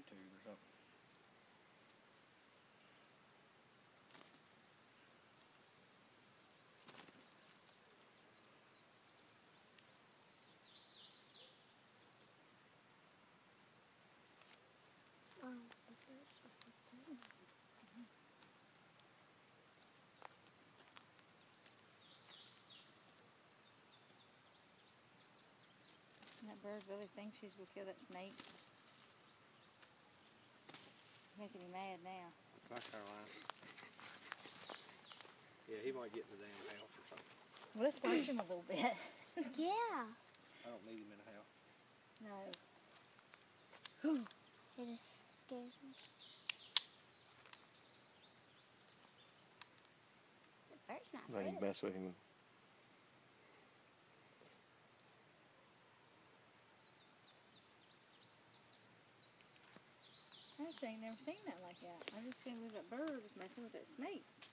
YouTube or something. That bird really thinks she's going to kill that snake. Making me mad now. Bye, Caroline. Yeah, he might get in the damn house or something. Let's watch him a little bit. Yeah. I don't need him in the house. No. It just scares me. The bird's not Let him good. mess with him. I just ain't never seen that like that. I just seen that bird was messing with that snake.